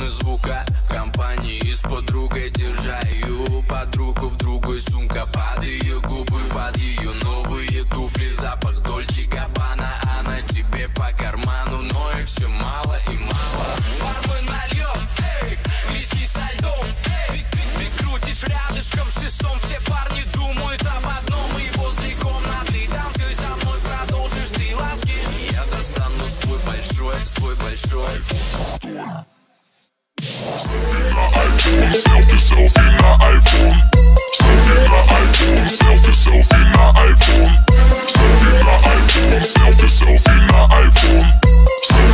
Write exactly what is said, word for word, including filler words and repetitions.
волны звука в компании с подругой, держа ее под руку, в другой сумка под ее губы, под ее новые туфли, запах Дольче Габбана, а на тебе по карману, но и все мало и мало. Бармен нальет, эй, виски со льдом, эй, ты, ты, ты крутишь рядышком с шестом, все парни думают об одном, и возле комнаты дамской со мной продолжишь ты ласки. Я достану свой большой, свой большой айфон. Селфи, селфи на iPhone. Селфи на iPhone. Селфи, селфи на iPhone. Селфи на iPhone. Селфи, селфи на iPhone. Селфи на iPhone. Селфи, селфи на iPhone.